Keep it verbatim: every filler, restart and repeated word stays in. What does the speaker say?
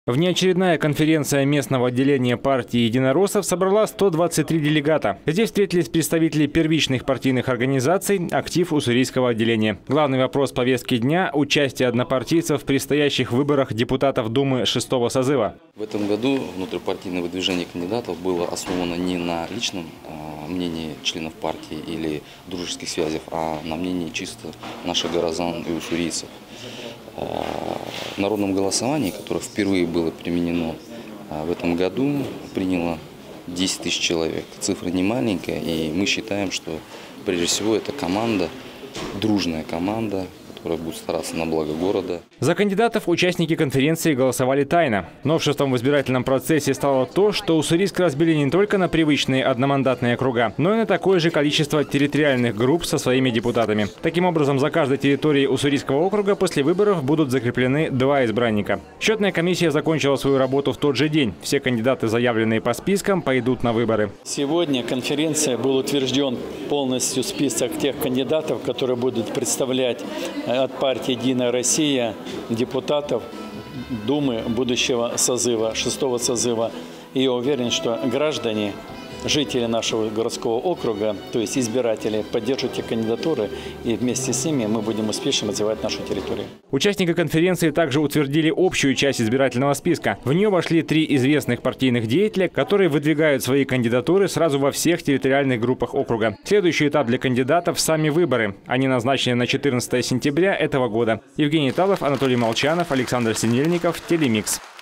Внеочередная конференция местного отделения партии единороссов собрала сто двадцать три делегата. Здесь встретились представители первичных партийных организаций, актив уссурийского отделения. Главный вопрос повестки дня – участие однопартийцев в предстоящих выборах депутатов Думы шестого созыва. В этом году внутрипартийное выдвижение кандидатов было основано не на личном э, мнении членов партии или дружеских связях, а на мнении чисто наших горожан и уссурийцев. В народном голосовании, которое впервые было применено в этом году, приняло десять тысяч человек. Цифра не маленькая, и мы считаем, что прежде всего это команда, дружная команда, которая будет стараться на благо города. За кандидатов участники конференции голосовали тайно. Новшеством в избирательном процессе стало то, что Уссурийск разбили не только на привычные одномандатные округа, но и на такое же количество территориальных групп со своими депутатами. Таким образом, за каждой территорией Уссурийского округа после выборов будут закреплены два избранника. Счетная комиссия закончила свою работу в тот же день. Все кандидаты, заявленные по спискам, пойдут на выборы. Сегодня конференция был утвержден полностью список тех кандидатов, которые будут представлять от партии «Единая Россия» депутатов Думы будущего созыва, шестого созыва. И я уверен, что граждане, жители нашего городского округа, то есть избиратели, поддержат эти кандидатуры, и вместе с ними мы будем успешно развивать нашу территорию. Участники конференции также утвердили общую часть избирательного списка. В нее вошли три известных партийных деятеля, которые выдвигают свои кандидатуры сразу во всех территориальных группах округа. Следующий этап для кандидатов – сами выборы. Они назначены на четырнадцатое сентября этого года. Евгений Талов, Анатолий Молчанов, Александр Синельников, Телемикс.